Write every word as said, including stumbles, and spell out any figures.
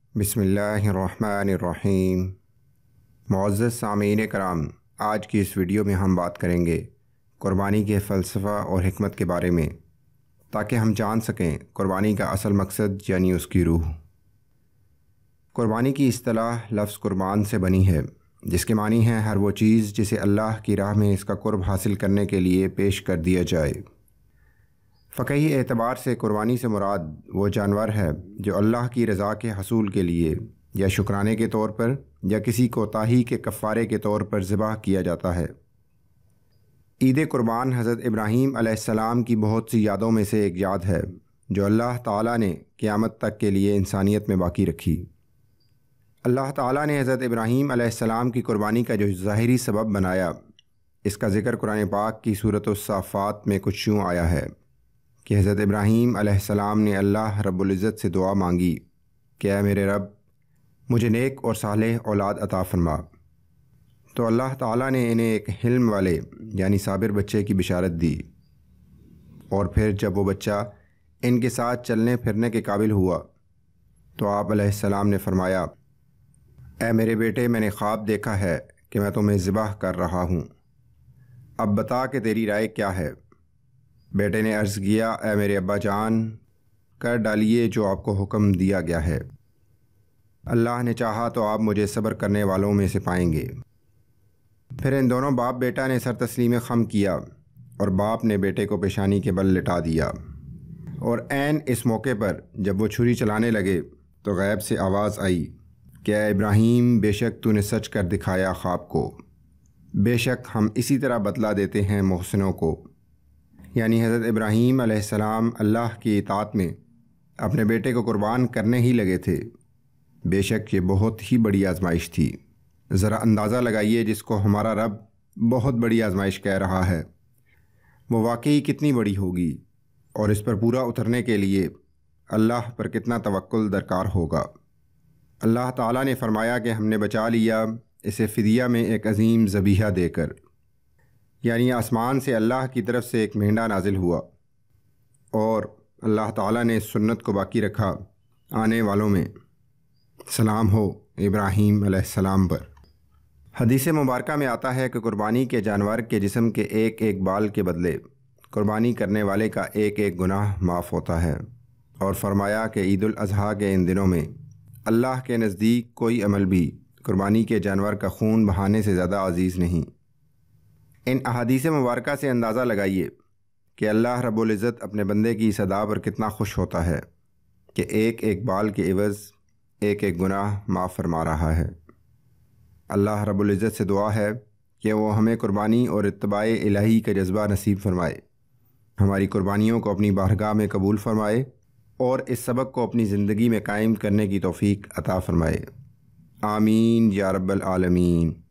बिस्मिल्लाहिर्रहमानिर्रहीम। मुअज़्ज़ज़ आमीन कराम, आज की इस वीडियो में हम बात करेंगे कुर्बानी के फ़लसफ़ा और हिकमत के बारे में, ताकि हम जान सकें कुर्बानी का असल मकसद यानी उसकी रूह। कुर्बानी की इस्तिलाह लफ्ज़ कुर्बान से बनी है, जिसके मानी है हर वो चीज़ जिसे अल्लाह की राह में इसका कुर्ब हासिल करने के लिए पेश कर दिया जाए। फ़क़ही एतबार से कुर्बानी से मुराद वो जानवर है जो अल्लाह की रज़ा के हसूल के लिए या शुक्राने के तौर पर या किसी कोताही के कफ़ारे के तौर पर ज़िबह किया जाता है। ईद कुर्बान हज़रत इब्राहिम अलैहिस्सलाम की बहुत सी यादों में से एक याद है जो अल्लाह ताला ने क़यामत तक के लिए इंसानियत में बाकी रखी। अल्लाह ताला ने हज़रत इब्राहिम अलैहिस्सलाम की कुर्बानी का जो ज़ाहिरी सबब बनाया, इसका ज़िक्र कुरान पाक की सूरह अस्साफात में कुछ यूँ आया है कि हज़रत इब्राहिम अलैहिस्सलाम ने अल्लाह रब्बुल इज़्ज़त से दुआ मांगी कि ऐ मेरे रब, मुझे नेक और सालेह औलाद अता फरमा। तो अल्लाह ताला ने इन्हें एक हिल्म वाले यानी साबिर बच्चे की बिशारत दी। और फिर जब वो बच्चा इनके साथ चलने फिरने के काबिल हुआ तो आप अलैहिस्सलाम ने फरमाया, ऐ मेरे बेटे, मैंने ख्वाब देखा है कि मैं तुम्हें ज़िबह कर रहा हूँ, अब बता कि तेरी राय क्या है। बेटे ने अर्ज़ किया, ऐ मेरे अब्बा जान, कर डालिए जो आपको हुक्म दिया गया है। अल्लाह ने चाहा तो आप मुझे सब्र करने वालों में से पाएंगे। फिर इन दोनों बाप बेटा ने सर तस्लीम ख़म किया और बाप ने बेटे को पेशानी के बल लिटा दिया। और ऐन इस मौके पर जब वो छुरी चलाने लगे तो गैब से आवाज़ आई कि ऐ इब्राहीम, बेशक तूने सच कर दिखाया ख्वाब को, बेशक हम इसी तरह बदला देते हैं मोहसिनों को। यानी हज़रत इब्राहीम अलैहिस्सलाम अल्लाह की इताअत में अपने बेटे को कुर्बान करने ही लगे थे। बेशक ये बहुत ही बड़ी आजमाइश थी। ज़रा अंदाज़ा लगाइए, जिसको हमारा रब बहुत बड़ी आजमाइश कह रहा है, वो वाकई कितनी बड़ी होगी, और इस पर पूरा उतरने के लिए अल्लाह पर कितना तवक्कुल दरकार होगा। अल्लाह ताला ने फरमाया कि हमने बचा लिया इसे फ़िदिया में एक अजीम ज़बीहा देकर। यानी आसमान से अल्लाह की तरफ से एक मेंढा नाजिल हुआ और अल्लाह ताला ने इस सुन्नत को बाकी रखा आने वालों में। सलाम हो इब्राहीम अलैहिस्सलाम पर। हदीस मुबारका में आता है कि कुर्बानी के जानवर के जिस्म के एक एक बाल के बदले कुर्बानी करने वाले का एक एक गुनाह माफ़ होता है। और फरमाया कि ईद उल अज़हा के इन दिनों में अल्लाह के नज़दीक कोई अमल भी कुर्बानी के जानवर का खून बहाने से ज़्यादा अजीज़ नहीं। इन अहादीस मुबारका से अंदाज़ा लगाइए कि अल्लाह रब्बुल इज़्ज़त अपने बंदे की इस अदा पर कितना खुश होता है कि एक एक बाल के एवज़ एक एक गुनाह माफ़ फरमा रहा है। अल्लाह रब्बुल इज़्ज़त से दुआ है कि वो हमें कुर्बानी और इत्तिबाए इलाही का जज्बा नसीब फरमाए, हमारी कुर्बानियों को अपनी बारगाह में कबूल फरमाए और इस सबक को अपनी ज़िंदगी में कायम करने की तौफ़ीक अता फरमाए। आमीन या रब्बल आलमीन।